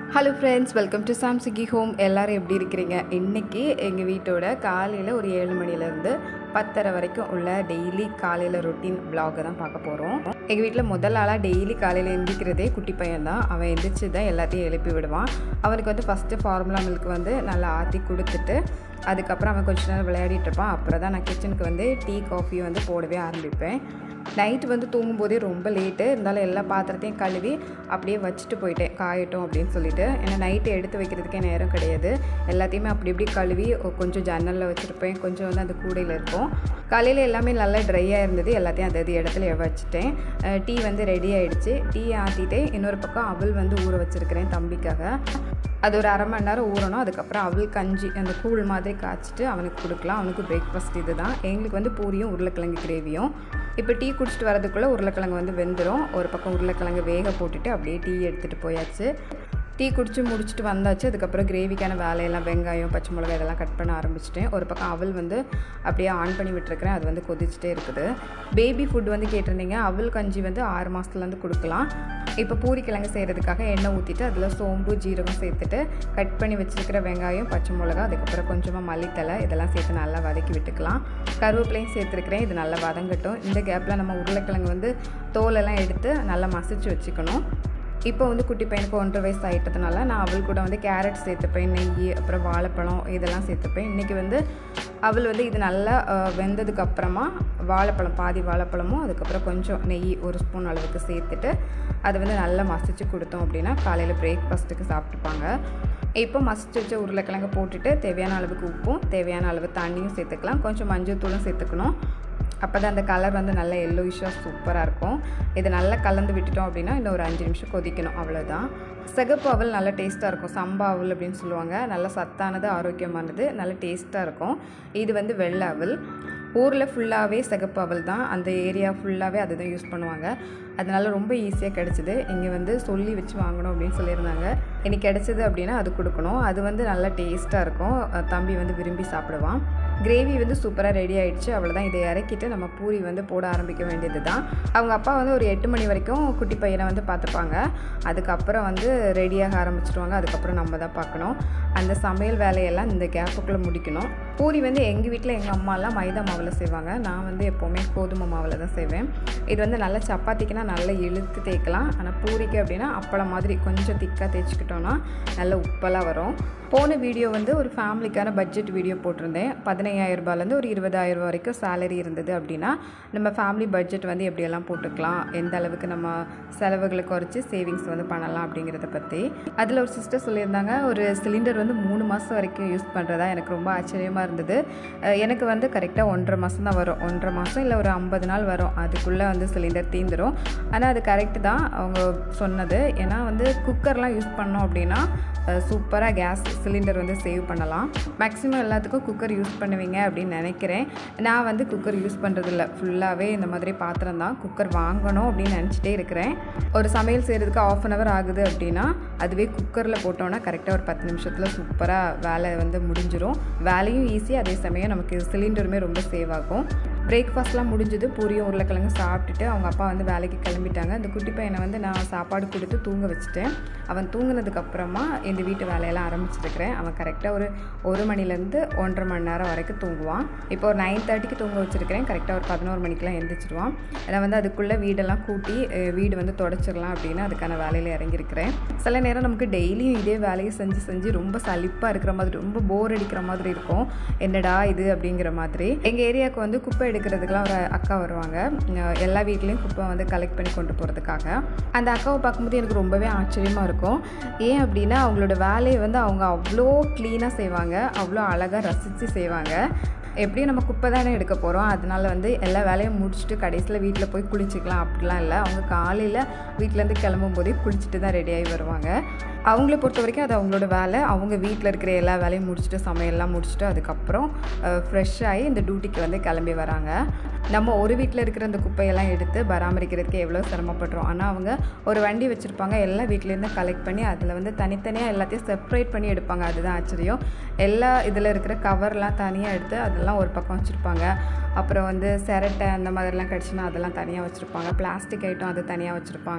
Hello friends, welcome to சாம்சிகி home. எல்லோரும் எப்படி இருக்கிறீங்க? இன்றைக்கி எங்கள் வீட்டோட காலையில் ஒரு 7 மணிலேருந்து 10:30 வரைக்கும் உள்ள டெய்லி காலையில் ரொட்டீன் விலாகை தான் பார்க்க போகிறோம். எங்கள் வீட்டில் முதல் ஆளாக டெய்லி காலையில் எந்திக்கிறதே குட்டி பையன் தான். அவன் எந்திரிச்சு தான் எல்லாத்தையும் எழுப்பி விடுவான். அவனுக்கு வந்து ஃபஸ்ட்டு ஃபார்முலா மில்க் வந்து நல்லா ஆற்றி கொடுத்துட்டு அதுக்கப்புறம் அவன் கொஞ்ச நேரம் விளையாடிட்டு இருப்பான். அப்புறம் தான் நான் கிச்சனுக்கு வந்து டீ காஃபி வந்து போடவே ஆரம்பிப்பேன். நைட்டு வந்து தூங்கும்போதே ரொம்ப லேட்டு இருந்தாலும் எல்லா பாத்திரத்தையும் கழுவி அப்படியே வச்சுட்டு போயிட்டேன், காயட்டும் அப்படின்னு சொல்லிட்டு. ஏன்னா நைட்டு எடுத்து வைக்கிறதுக்கே நேரம் கிடையாது. எல்லாத்தையுமே அப்படி இப்படி கழுவி கொஞ்சம் ஜன்னலில் வச்சுருப்பேன், கொஞ்சம் வந்து அந்த கூடையில் இருக்கும். காலையில் எல்லாமே நல்லா ட்ரையாக இருந்தது. எல்லாத்தையும் அது இடத்துல வச்சுட்டேன். டீ வந்து ரெடி ஆகிடுச்சு. டீ ஆற்றிட்டு இன்னொரு பக்கம் அவல் வந்து ஊற வச்சுருக்கிறேன் தம்பிக்காக. அது ஒரு அரை மணி நேரம் ஊறணும். அதுக்கப்புறம் அவல் கஞ்சி அந்த கூழ் மாதிரி காய்ச்சிட்டு அவனுக்கு கொடுக்கலாம். அவனுக்கு பிரேக்ஃபாஸ்ட் இது தான். எங்களுக்கு வந்து பூரியும் உருளைக்கிழங்கு கிரேவியும். இப்போ டீ குடிச்சிட்டு வரதுக்குள்ளே உருளைக்கிழங்கு வந்து வெந்துடும். ஒரு பக்கம் உருளைக்கிழங்கு வேக போட்டுட்டு அப்படியே டீ எடுத்துகிட்டு போயாச்சு. டீ குடிச்சு முடிச்சுட்டு வந்தாச்சு. அதுக்கப்புறம் கிரேவிக்கான வேலையெல்லாம் வெங்காயம், பச்சை மிளகாய் இதெல்லாம் கட் பண்ண ஆரம்பிச்சிட்டேன். ஒரு பக்கம் அவல் வந்து அப்படியே ஆன் பண்ணி விட்டுருக்கிறேன். அது வந்து கொதிச்சுட்டே இருக்குது. பேபி ஃபுட் வந்து கேட்டிருந்தீங்க. அவல் கஞ்சி வந்து 6 மாதத்துலேருந்து கொடுக்கலாம். இப்போ பூரிக்கிழங்கு செய்கிறதுக்காக எண்ணெய் ஊற்றிட்டு அதில் சோம்பு ஜீரகம் சேர்த்துட்டு கட் பண்ணி வச்சுருக்கிற வெங்காயம், பச்சை மிளகாய், அதுக்கப்புறம் கொஞ்சமாக மல்லித்தலை இதெல்லாம் சேர்த்து நல்லா வதக்கி விட்டுக்கலாம். கருவேப்பிலையும் சேர்த்துருக்கிறேன். இது நல்லா வதங்கட்டும். இந்த கேப்பில் நம்ம உருளைக்கிழங்கு வந்து தோலெல்லாம் எடுத்து நல்லா மசிச்சு வச்சுக்கணும். இப்போ வந்து குட்டி பையனுக்கு 1.5 வயசு ஆகிட்டதுனால நான் அவள் கூட வந்து கேரட் சேர்த்துப்பேன், நெய், அப்புறம் வாழைப்பழம் இதெல்லாம் சேர்த்துப்பேன். இன்றைக்கி வந்து அவள் வந்து இது நல்லா வெந்ததுக்கப்புறமா வாழைப்பழம், பாதி வாழைப்பழமும் அதுக்கப்புறம் கொஞ்சம் நெய் 1 ஸ்பூன் அளவுக்கு சேர்த்துட்டு அதை வந்து நல்லா மசிச்சு கொடுத்தோம் அப்படின்னா காலையில் பிரேக்ஃபாஸ்ட்டுக்கு சாப்பிட்டுப்பாங்க. இப்போ மசிச்சு வச்ச உருளைக்கிழங்கு போட்டுட்டு தேவையான அளவுக்கு உப்பும் தேவையான அளவு தண்ணியும் சேர்த்துக்கலாம். கொஞ்சம் மஞ்சள் தூளும் சேர்த்துக்கணும். அப்போ தான் அந்த கலர் வந்து நல்லா எல்லோயிஷாக சூப்பராக இருக்கும். இதை நல்லா கலந்து விட்டுட்டோம் அப்படின்னா இன்னும் ஒரு 5 நிமிஷம் கொதிக்கணும், அவ்வளோதான். சிகப்பு அவல் நல்லா டேஸ்ட்டாக இருக்கும். சம்பா அவல் அப்படின்னு சொல்லுவாங்க. நல்லா சத்தானது, ஆரோக்கியமானது, நல்ல டேஸ்ட்டாக இருக்கும். இது வந்து வெள்ளை அவல். ஊரில் ஃபுல்லாகவே சிகப்பு அவல் தான். அந்த ஏரியா ஃபுல்லாகவே அதை தான் யூஸ் பண்ணுவாங்க. அதனால் ரொம்ப ஈஸியாக கிடச்சிது. இங்கே வந்து சொல்லி வச்சு வாங்கணும் அப்படின்னு சொல்லியிருந்தாங்க. எனக்கு கிடச்சிது அப்படின்னா அது கொடுக்கணும். அது வந்து நல்லா டேஸ்ட்டாக இருக்கும். தம்பி வந்து விரும்பி சாப்பிடுவான். கிரேவி வந்து சூப்பராக ரெடி ஆகிடுச்சு. அவ்வளோதான். இதை இறக்கிட்டு நம்ம பூரி வந்து போட ஆரம்பிக்க வேண்டியது தான். அவங்க அப்பா வந்து ஒரு 8 மணி வரைக்கும் குட்டி பையனை வந்து பார்த்துப்பாங்க. அதுக்கப்புறம் வந்து ரெடியாக ஆரம்பிச்சிடுவாங்க. அதுக்கப்புறம் நம்ம தான் பார்க்கணும். அந்த சமையல் வேலையெல்லாம் இந்த கேப்புக்குள்ளே முடிக்கணும். பூரி வந்து எங்கள் வீட்டில் எங்கள் அம்மாலாம் மைதா மாவில் செய்வாங்க. நான் வந்து எப்போவுமே கோதுமை மாவில் தான் செய்வேன். இது வந்து நல்லா சப்பாத்திக்குனா நல்லா இழுத்து தேய்க்கலாம். ஆனால் பூரிக்கு அப்படின்னா அப்பளம் மாதிரி கொஞ்சம் திக்காக தேய்ச்சிக்கிட்டோன்னா நல்ல உப்பெல்லாம் வரும். போன வீடியோ வந்து ஒரு ஃபேமிலிக்கான பட்ஜெட் வீடியோ போட்டிருந்தேன். 15,000 ரூபாயிலேருந்து ஒரு 20,000 வரைக்கும் சேலரி இருந்தது அப்படின்னா நம்ம ஃபேமிலி பட்ஜெட் வந்து எப்படியெல்லாம் போட்டுக்கலாம், எந்த அளவுக்கு நம்ம செலவுகளை குறைச்சி சேவிங்ஸ் வந்து பண்ணலாம் அப்படிங்கிறத பற்றி. அதில் ஒரு சிஸ்டர் சொல்லியிருந்தாங்க, ஒரு சிலிண்டர் வந்து 3 மாதம் வரைக்கும் யூஸ் பண்ணுறதா. எனக்கு ரொம்ப ஆச்சரியமாக இருந்தது. எனக்கு வந்து கரெக்டாக 1.5 மாதம் தான் வரும். 1.5 மாதம் இல்லை ஒரு 50 நாள் வரும். அதுக்குள்ளே வந்து சிலிண்டர் தீந்துடும். ஆனால் அது கரெக்டு தான் அவங்க சொன்னது. ஏன்னா வந்து குக்கர்லாம் யூஸ் பண்ணோம் அப்படின்னா சூப்பராக கேஸ் சிலிண்டர் வந்து சேவ் பண்ணலாம். மேக்ஸிமம் எல்லாத்துக்கும் குக்கர் யூஸ் பண்ணுவீங்க அப்படின்னு நினைக்கிறேன். நான் வந்து குக்கர் யூஸ் பண்ணுறதில்ல. ஃபுல்லாகவே இந்த மாதிரி பாத்திரம் தான். குக்கர் வாங்கணும் அப்படின்னு நினச்சிட்டே இருக்கிறேன். ஒரு சமையல் செய்கிறதுக்கு 1/2 hour ஆகுது அப்படின்னா அதுவே குக்கரில் போட்டோன்னா கரெக்டாக ஒரு 10 நிமிஷத்தில் சூப்பராக வேலை வந்து முடிஞ்சிடும். வேலையும் ஈஸி, அதே சமயம் நமக்கு சிலிண்டருமே ரொம்ப சேவ் ஆகும். பிரேக்ஃபாஸ்ட்லாம் முடிஞ்சது. பூரியும் உருளைக்கிழங்கு சாப்பிட்டுட்டு அவங்க அப்பா வந்து வேலைக்கு கிளம்பிட்டாங்க. இந்த குட்டி பையனை வந்து நான் சாப்பாடு கொடுத்து தூங்க வச்சுட்டேன். அவன் தூங்கினதுக்கப்புறமா இந்த வீட்டு வேலையெல்லாம் ஆரம்பிச்சிருக்கிறேன். அவன் கரெக்டாக ஒரு 1 மணிலேருந்து 1.5 மணி நேரம் வரைக்கும் தூங்குவான். இப்போ ஒரு 9:30க்கு தூங்க வச்சுருக்கிறேன். கரெக்டாக ஒரு 11 மணிக்கெலாம் எழுந்திரிச்சிடுவான். நான் வந்து அதுக்குள்ளே வீடெல்லாம் கூட்டி வீடு வந்து தொடச்சிடலாம் அப்படின்னு அதுக்கான வேலையில் இறங்கியிருக்கிறேன். சில நேரம் நமக்கு டெய்லியும் இதே வேலையை செஞ்சு செஞ்சு ரொம்ப சலிப்பாக இருக்கிற மாதிரி, ரொம்ப போர் அடிக்கிற மாதிரி இருக்கும். என்னடா இது அப்படிங்கிற மாதிரி. எங்கள் ஏரியாவுக்கு வந்து குப்பை எடுக்கிறதுக்கெலாம் ஒரு அக்கா வருவாங்க. எல்லா வீட்லேயும் குப்பை வந்து கலெக்ட் பண்ணி கொண்டு போகிறதுக்காக. அந்த அக்காவை பார்க்கும்போது எனக்கு ரொம்பவே ஆச்சரியமாக இருக்கும். ஏன் அப்படின்னா அவங்களோட வேலையை வந்து அவங்க அவ்வளோ க்ளீனாக செய்வாங்க, அவ்வளோ அழகாக ரசித்து செய்வாங்க. எப்படியும் நம்ம குப்பை தானே எடுக்க போகிறோம், அதனால வந்து எல்லா வேலையும் முடிச்சுட்டு கடைசியில் வீட்டில் போய் குளிச்சிக்கலாம் அப்படிலாம் இல்லை. அவங்க காலையில் வீட்டிலேருந்து கிளம்பும் போதே குளிச்சுட்டு தான் ரெடியாகி வருவாங்க. அவங்கள பொறுத்த வரைக்கும் அது அவங்களோட வேலை. அவங்க வீட்டில் இருக்கிற எல்லா வேலையும் முடிச்சுட்டு சமையல்லாம் முடிச்சுட்டு அதுக்கப்புறம் ஃப்ரெஷ் ஆகி இந்த டியூட்டிக்கு வந்து கிளம்பி வராங்க. நம்ம ஒரு வீட்டில் இருக்கிற அந்த குப்பையெல்லாம் எடுத்து பராமரிக்கிறதுக்கு எவ்வளோ சிரமப்படுறோம். ஆனால் அவங்க ஒரு வண்டி வச்சுருப்பாங்க. எல்லா வீட்லேருந்து கலெக்ட் பண்ணி அதில் வந்து தனித்தனியாக எல்லாத்தையும் செப்ரேட் பண்ணி எடுப்பாங்க. அதுதான் ஆச்சரியம். எல்லா இதில் இருக்கிற கவர்லாம் தனியாக எடுத்து அதெல்லாம் ஒரு பக்கம் வச்சுருப்பாங்க. அப்புறம் வந்து சிரட்டை அந்த மாதிரிலாம் கிடச்சுன்னா அதெல்லாம் தனியாக வச்சுருப்பாங்க. பிளாஸ்டிக் ஐட்டம் அது தனியாக வச்சுருப்பாங்க.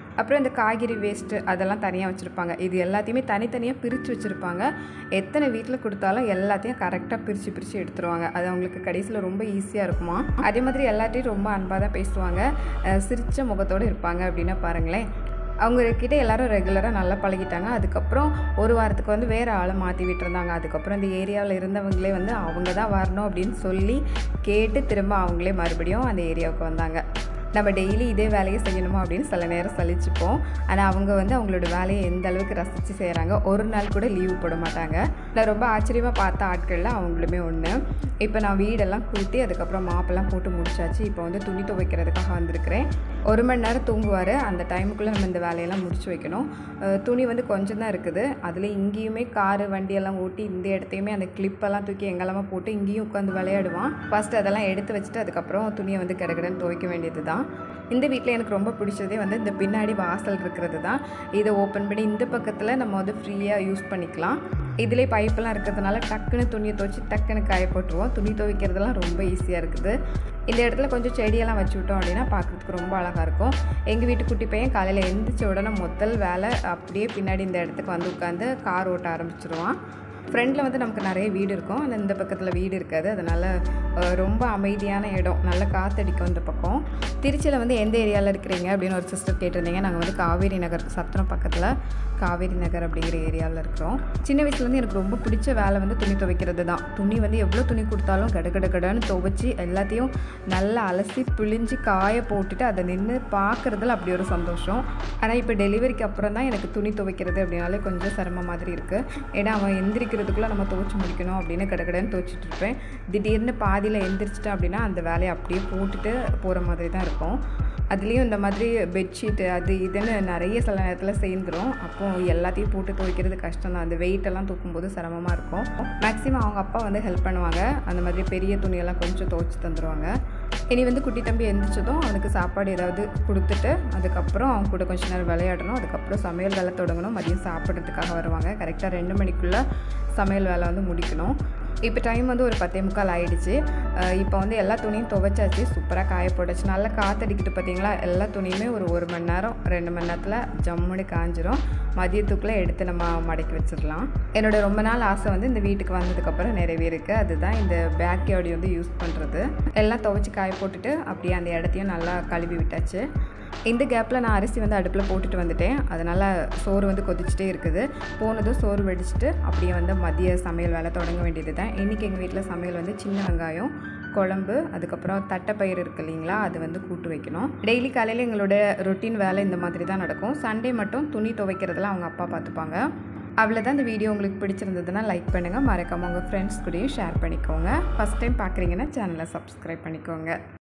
அப்புறம் இந்த காய்கறி வேஸ்ட்டு அதெல்லாம் தனியாக வச்சுருப்பாங்க. இது எல்லாத்தையுமே தனித்தனியாக பிரித்து வச்சுருப்பாங்க. எத்தனை வீட்டில் கொடுத்தாலும் எல்லாத்தையும் கரெக்டாக பிரித்து எடுத்துருவாங்க. அது அவங்களுக்கு கடைசியில் ரொம்ப ஈஸியாக இருக்குமா. அதே மாதிரி எல்லாத்தையும் ரொம்ப அன்பாக தான் பேசுவாங்க. சிரித்த முகத்தோடு இருப்பாங்க அப்படின்னா பாருங்களேன். அவங்கக்கிட்ட எல்லோரும் ரெகுலராக நல்லா பழகிட்டாங்க. அதுக்கப்புறம் ஒரு வாரத்துக்கு வந்து வேறு ஆளை மாற்றி விட்டுருந்தாங்க. அதுக்கப்புறம் இந்த ஏரியாவில் இருந்தவங்களே வந்து அவங்க தான் வரணும் அப்படின்னு சொல்லி கேட்டு திரும்ப அவங்களே மறுபடியும் அந்த ஏரியாவுக்கு வந்தாங்க. நம்ம டெய்லி இதே வேலையை செய்யணுமா அப்படின்னு சில நேரம் சலிச்சுப்போம். ஆனால் அவங்க வந்து அவங்களோட வேலையை எந்த அளவுக்கு ரசித்து செய்கிறாங்க. ஒரு நாள் கூட லீவு போட மாட்டாங்க. நான் ரொம்ப ஆச்சரியமாக பார்த்த ஆட்களில் அவங்களுமே ஒன்று. இப்போ நான் வீடெல்லாம் கூட்டி அதுக்கப்புறம் மாப்பெல்லாம் போட்டு முடிச்சாச்சு. இப்போ வந்து துணி துவைக்கிறதுக்காக வந்திருக்கிறேன். 1 மணி நேரம் தூங்குவார். அந்த டைமுக்குள்ளே நம்ம இந்த வேலையெல்லாம் முடிச்சு வைக்கணும். துணி வந்து கொஞ்சம் தான் இருக்குது. அதில் இங்கேயுமே காரு வண்டியெல்லாம் ஓட்டி இந்த இடத்தையுமே அந்த கிளிப்பெல்லாம் தூக்கி எங்கெல்லாமா போட்டு இங்கேயும் உட்காந்து விளையாடுவான். ஃபஸ்ட்டு அதெல்லாம் எடுத்து வச்சுட்டு அதுக்கப்புறம் துணியை வந்து கடகடன்னு துவைக்க வேண்டியது தான். இந்த வீட்டில் எனக்கு ரொம்ப பிடிச்சதே வந்து இந்த பின்னாடி வாசல் இருக்கிறது தான். இதை ஓப்பன் பண்ணி இந்த பக்கத்தில் நம்ம வந்து ஃப்ரீயாக யூஸ் பண்ணிக்கலாம். இதிலே பைப்பெல்லாம் இருக்கிறதுனால டக்குன்னு துணியை துவைச்சி டக்குன்னு காய போட்டுருவோம். துணி துவைக்கிறதுலாம் ரொம்ப ஈஸியாக இருக்குது. இந்த இடத்துல கொஞ்சம் செடியெல்லாம் வச்சு விட்டோம் அப்படின்னா பார்க்குறதுக்கு ரொம்ப அழகாக இருக்கும். எங்கள் வீட்டு குட்டி பையன் காலையில் எழுந்திரிச்ச உடனே முதல் வேலை அப்படியே பின்னாடி இந்த இடத்துக்கு வந்து உட்காந்து கார் ஓட்ட ஆரம்பிச்சிருவான். ஃப்ரெண்டில் வந்து நமக்கு நிறைய வீடு இருக்கும். ஆனால் இந்த பக்கத்தில் வீடு இருக்காது. அதனால் ரொம்ப அமைதியான இடம், நல்ல காற்றடிக்கும் இந்த பக்கம். திருச்சியில் வந்து எந்த ஏரியாவில் இருக்கிறீங்க அப்படின்னு ஒரு சிஸ்டர் கேட்டிருந்தீங்க. நாங்கள் வந்து காவேரி நகர், சத்திரம் பக்கத்தில் காவேரி நகர் அப்படிங்கிற ஏரியாவில் இருக்கிறோம். சின்ன வயசுலேருந்து எனக்கு ரொம்ப பிடிச்ச வேலை வந்து துணி துவைக்கிறது தான். துணி வந்து எவ்வளோ துணி கொடுத்தாலும் கடன்னு துவைச்சி எல்லாத்தையும் நல்லா அலசி பிழிஞ்சு காய போட்டுட்டு அதை நின்று பார்க்குறதுல அப்படி ஒரு சந்தோஷம். ஆனால் இப்போ டெலிவரிக்கு அப்புறம் தான் எனக்கு துணி துவைக்கிறது அப்படின்னாலே கொஞ்சம் சிரமம் மாதிரி இருக்குது. ஏன்னா அவன் எந்திரிக்கிறதுக்குள்ளே நம்ம துவைச்சி முடிக்கணும் அப்படின்னு கடன்னு துவைச்சிட்டு இருப்பேன். திடீர்னு பாதியில் எந்திரிச்சிட்டேன் அப்படின்னா அந்த வேலையை அப்படியே போட்டுட்டு போகிற மாதிரி தான் இருக்கும். அதுலேயும் இந்த மாதிரி பெட்ஷீட்டு அது இதுன்னு நிறைய சில நேரத்தில் சேர்ந்துடும். அப்போது எல்லாத்தையும் போட்டு துவைக்கிறது கஷ்டம் தான். அந்த வெயிட்டெல்லாம் தூக்கும்போது சிரமமாக இருக்கும். மேக்ஸிமம் அவங்க அப்பா வந்து ஹெல்ப் பண்ணுவாங்க. அந்த மாதிரி பெரிய துணியெல்லாம் கொஞ்சம் துவைச்சி தந்துடுவாங்க. இனி வந்து குட்டி தம்பி எழுந்திரிச்சதும் அவனுக்கு சாப்பாடு ஏதாவது கொடுத்துட்டு அதுக்கப்புறம் அவங்க கூட கொஞ்சம் நேரம் விளையாடணும். அதுக்கப்புறம் சமையல் வேலை தொடங்கணும். மதியம் சாப்பிட்றதுக்காக வருவாங்க. கரெக்டாக 2 மணிக்குள்ளே சமையல் வேலை வந்து முடிக்கணும். இப்போ டைம் வந்து ஒரு 10:45 ஆகிடுச்சு. இப்போ வந்து எல்லா துணியும் துவைச்சாச்சு. சூப்பராக காய போட்டாச்சு. நல்லா காற்றடிக்கிட்டு பார்த்தீங்களா. எல்லா துணியுமே ஒரு 1 மணி நேரம் 2 மணி நேரத்தில் ஜம்முன்னு காஞ்சிரும். மதியத்துக்குள்ளே எடுத்து நம்ம மடக்கி வச்சிடலாம். என்னோடய ரொம்ப நாள் ஆசை வந்து இந்த வீட்டுக்கு வந்ததுக்கப்புறம் நிறைவேறிருக்கு. அதுதான் இந்த பேக் யார்டு வந்து யூஸ் பண்ணுறது. எல்லாம் துவைச்சி காய போட்டுட்டு அப்படியே அந்த இடத்தையும் நல்லா கழுவி விட்டாச்சு. இந்த கேப்பில் நான் அரிசி வந்து அடுப்பில் போட்டுட்டு வந்துட்டேன். அதனால் சோறு வந்து கொதிச்சுட்டே இருக்குது. போனதும் சோறு வடிச்சிட்டு அப்படியே வந்து மதிய சமையல் வேலை தொடங்க வேண்டியது தான். இன்றைக்கி எங்கள் வீட்டில் சமையல் வந்து சின்ன வெங்காயம் குழம்பு, அதுக்கப்புறம் தட்டைப்பயிறு இருக்குது இல்லைங்களா, அது வந்து கூட்டு வைக்கணும். டெய்லி காலையில் எங்களோட ரொட்டீன் வேலை இந்த மாதிரி தான் நடக்கும். சண்டே மட்டும் துணி துவைக்கிறதுலாம் அவங்க அப்பா பார்த்துப்பாங்க. அவ்வளோதான். இந்த வீடியோ உங்களுக்கு பிடிச்சிருந்ததுன்னா லைக் பண்ணுங்கள். மறக்காமல் உங்கள் ஃப்ரெண்ட்ஸ் கூடயும் ஷேர் பண்ணிக்கோங்க. ஃபஸ்ட் டைம் பார்க்குறீங்கன்னா சேனலை சப்ஸ்கிரைப் பண்ணிக்கோங்க.